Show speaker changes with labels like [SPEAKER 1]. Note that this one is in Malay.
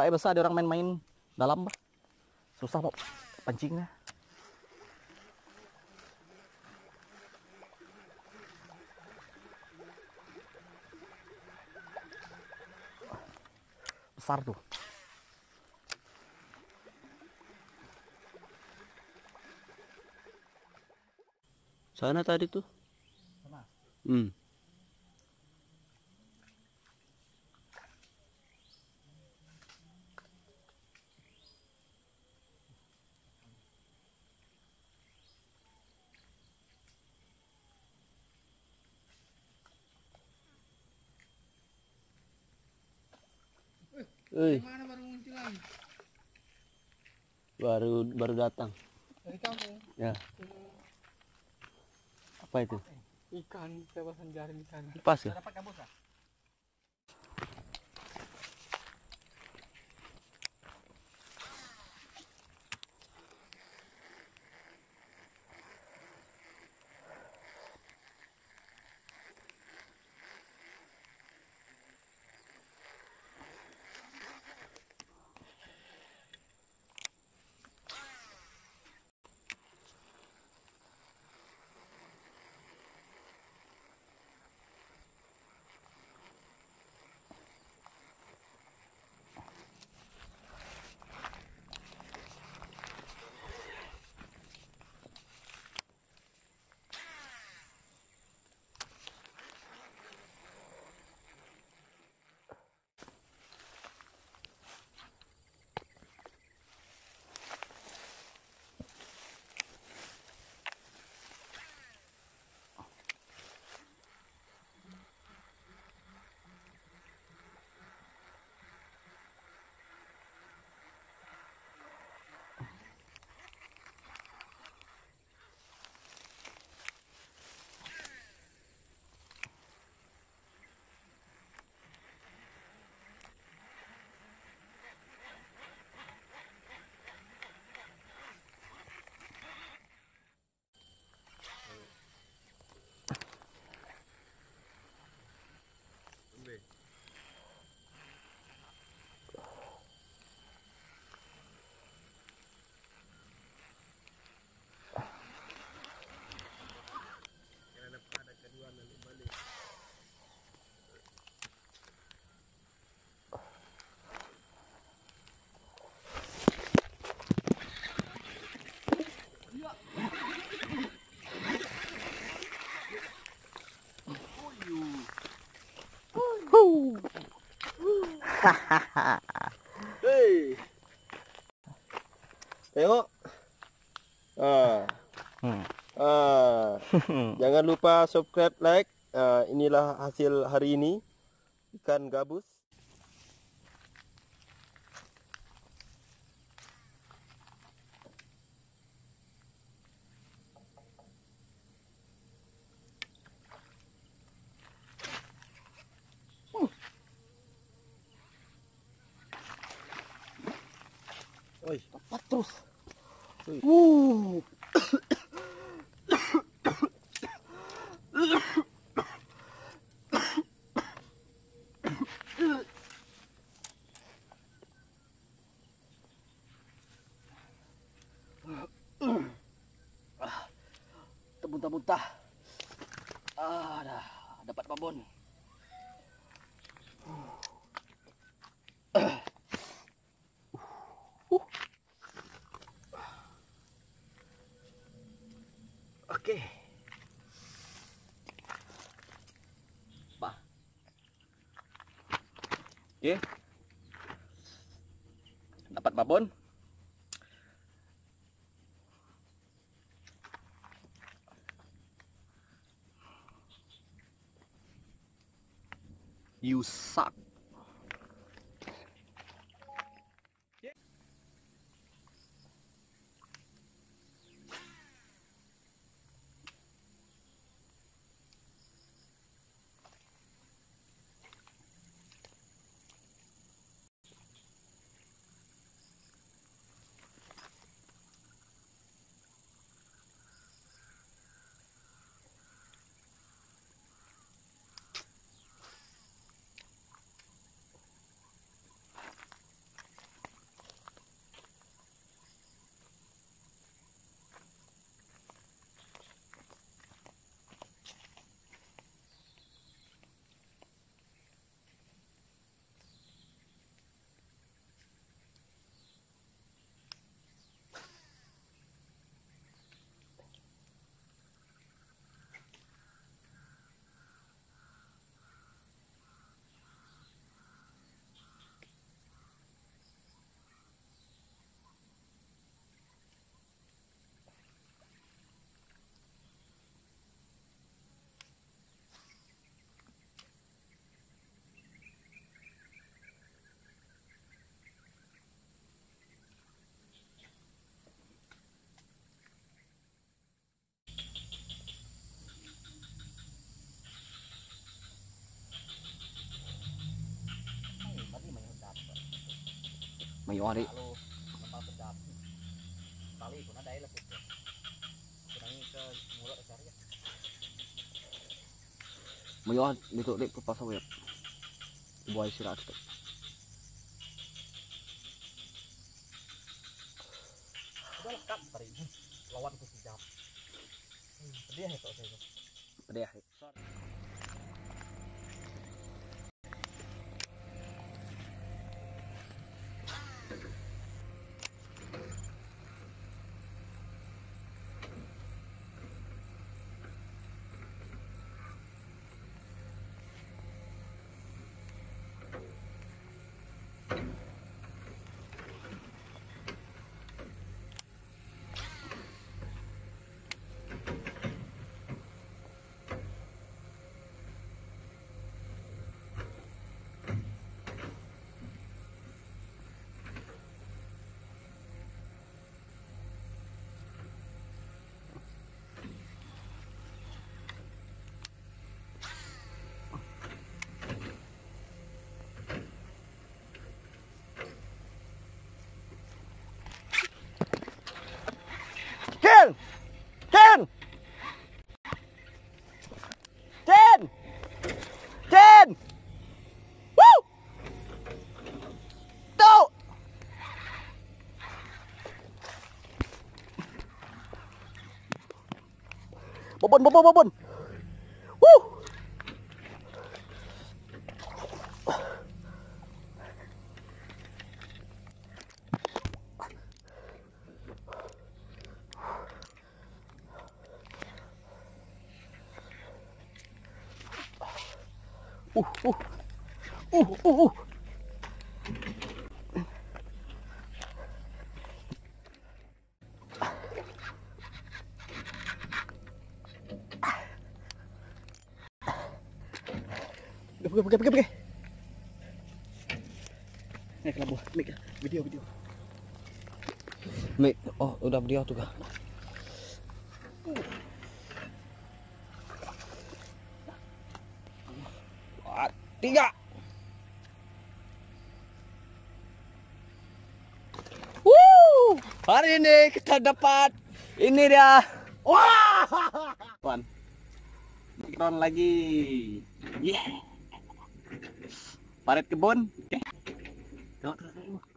[SPEAKER 1] kayak besar ada orang main-main dalam bah. Susah mau pancingnya. Besar tuh.
[SPEAKER 2] Sana tadi tuh.
[SPEAKER 1] Sana.
[SPEAKER 3] Mana baru muncul lagi?
[SPEAKER 2] Baru datang.
[SPEAKER 3] Dari kampung.
[SPEAKER 2] Ya. Apa itu?
[SPEAKER 3] Ikan, tebasan jaring ikan.
[SPEAKER 2] Pas ya?
[SPEAKER 1] Dapat kabus ah?
[SPEAKER 2] Hei. Tengok. Jangan lupa subscribe, like. Inilah hasil hari ini. Ikan gabus.
[SPEAKER 1] Oi, dapat terus. Termuntah-muntah. Dah dapat babon. Oke. Bah. Oke. Dapat babon. You suck. Mio đi. Mio dito di papasok ya. Buhay sila ito.
[SPEAKER 4] Udah lekat tadi lawan ku sejam. Pedih itu saya.
[SPEAKER 1] Pedih. Ken! Ken! Ken! Ken! Woo! Tuh! Bobon, bobon, bobon! Woo! Uh. Pergi. Naik labu, Mik, video. Mik, oh udah video tuh kah? Tiga. Hari ini kita dapat ini dia. Wah! Tuan. Mikron lagi. Yeah. Paret kebun. Tengok.